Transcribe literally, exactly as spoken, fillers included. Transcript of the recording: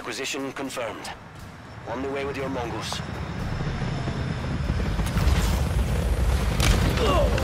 Acquisition confirmed. On the way with your mongoose. Ugh.